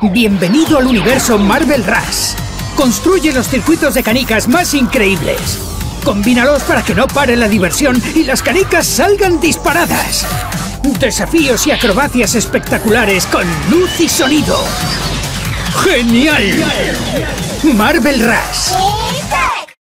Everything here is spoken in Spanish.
Bienvenido al universo Marvel Rush. Construye los circuitos de canicas más increíbles. Combínalos para que no pare la diversión y las canicas salgan disparadas. Desafíos y acrobacias espectaculares con luz y sonido. ¡Genial! Marvel Rush.